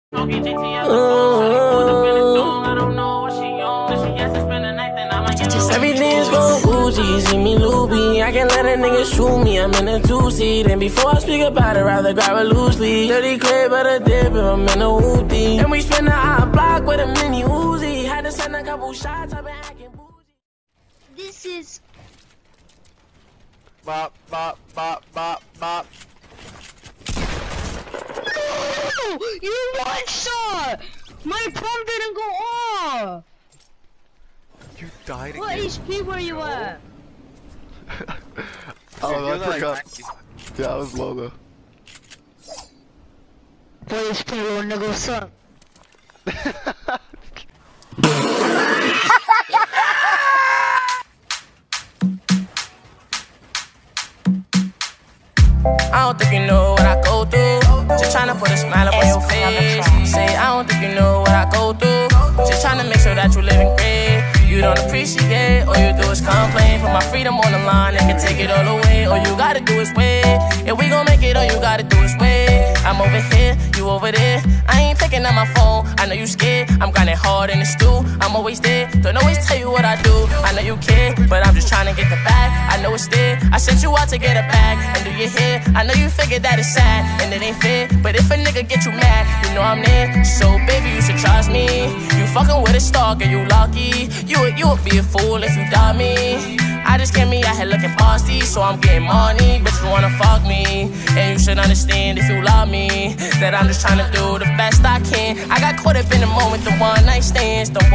Everything's going Gucci, see me loopy. I can't let a nigga shoot me, I'm in a two-seat. And before I speak about it, rather grab it loosely. Dirty clip, but a dip if I'm in a hoopty. And we spin the hot block with a mini Uzi. Had to send a couple shots, I've been acting bougie. This is... Bop, bop, bop, bop, bop. No! You one-shot! My pump didn't go off! You died again. What HP were you at? Oh, I forgot. Yeah, I was low though. What HP low, nigga, what's up? I don't think you know what I go through. Just tryna put a smile up on your face. Say, I don't think you know what I go through. Just tryna make sure that you living great. You don't appreciate, all you do is complain. Put my freedom on the line, they can take it all away. All you gotta do is wait. If we gon' make it, all you gotta do is wait. I'm over here, you over there. I ain't picking up my phone, I know you scared. I'm grinding hard in the stew, I'm always there. Don't always tell you what I do, I know you care. But I'm just tryna get the bag, I know it's there. I sent you out to get a bag, and do you hear? I know you figured that it's sad, and it ain't fair. But if a nigga get you mad, you know I'm there. So baby, you should trust me. You fucking with a stalker, you lucky. You would be a fool if you doubt me. I just came me out here looking bossy, so I'm getting money. Bitch, you wanna fuck me. And you should understand if you love me, that I'm just trying to do the best I can. I got caught up in the moment, the one night stands. But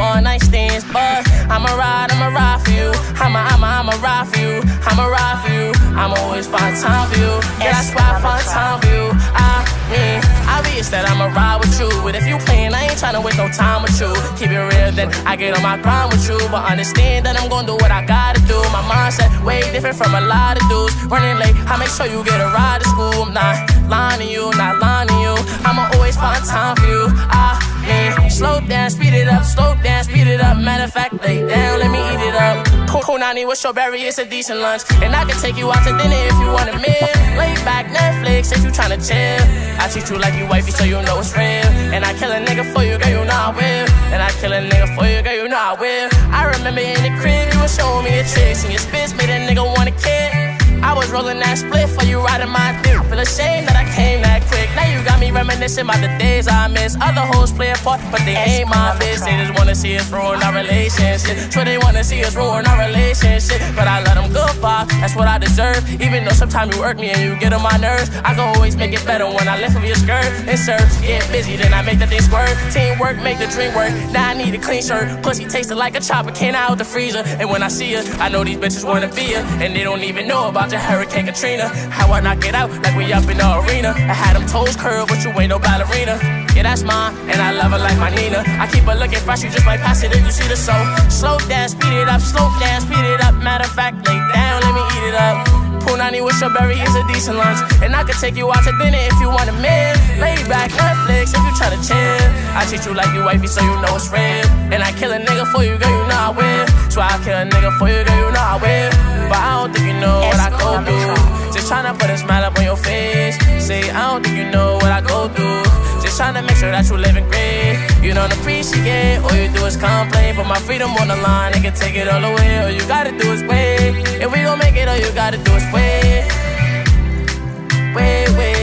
I'ma ride for you. I'ma ride for you. I'ma ride for you. I'ma always find time for you. Yeah, that's why I find time for you. I mean, obvious that I'ma ride with you. But if you playing, I ain't tryna waste no time with you. Keep it real, then I get on my grind with you. But understand that I'm gonna do what I gotta do. My mindset way different from a lot of dudes. Running late, I make sure you get a ride to school. I'm not lying to you, not lying to you. I'ma always find time for you. I mean, slow down, speed it up, slow down, speed it up. Matter of fact, lay down, let me eat it up. Punani with strawberry, it's a decent lunch. And I can take you out to dinner if you want a meal. Lay back, Netflix, if you tryna chill. I treat you like you wifey so you know it's real. And I kill a nigga for you, girl, you know I will. And I kill a nigga for you, girl, you know I will. I remember in the crib, you was showing me the tricks. And your spits made a nigga wanna kick. I was rolling that split for you riding my dick. Feel ashamed that I came that quick. Now you got me reminiscing about the days I miss. Other hoes play a part, but they ain't my bitch. They just wanna see us ruin our relationship. Sure they wanna see us ruin our relationship. But I let them go far, that's what I deserve. Even though sometimes you irk me and you get on my nerves, I can always make it better when I lift up your skirt. And serve, get busy, then I make the thing squirt. Teamwork, make the dream work. Now I need a clean shirt. Pussy tasted like a chopper, came out the freezer. And when I see her, I know these bitches wanna be her. And they don't even know about Hurricane Katrina. How I knock it out like we up in the arena. I had them toes curved, but you ain't no ballerina. Yeah, that's mine, and I love her like my Nina. I keep her looking fresh, you just might pass it if you see the soul. Slow down, speed it up, slow down, speed it up. Matter of fact, lay down, let me eat it up. Punani with strawberry is a decent lunch. And I can take you out to dinner if you want a meal. Lay back, Netflix, if you tryna chill. I treat you like you wifey so you know it's real. And I kill a nigga for you, girl, you know I will. So I kill a nigga for you, girl, you know I will. But I don't think you know what I go through. Just tryna put a smile up on your face. Say, I don't think you know what I go through. Just tryna make sure that you living great. You don't appreciate, all you do is complain. Put my freedom on the line, they can take it all away. All you gotta do is wait. If we gon' make it, all you gotta do is wait. Wait, wait.